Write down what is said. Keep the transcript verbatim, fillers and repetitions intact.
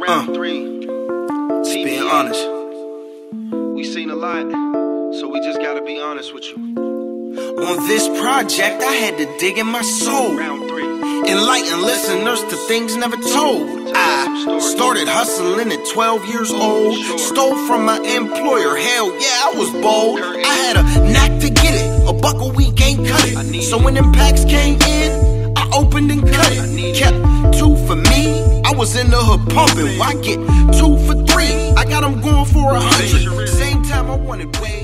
round uh, three. Just being honest. We seen a lot, so we just gotta be honest with you. On this project, I had to dig in my soul. Round three. Enlighten listeners to things never told. I started hustling at twelve years old. Stole from my employer, hell yeah, I was bold. I had a knack to get it, a buck a week ain't cut it. So when them packs came in, I opened and cut it. Kept two for me, I was in the hood pumping. Why get two for three? I got them going for a hundred. Same time I wanted way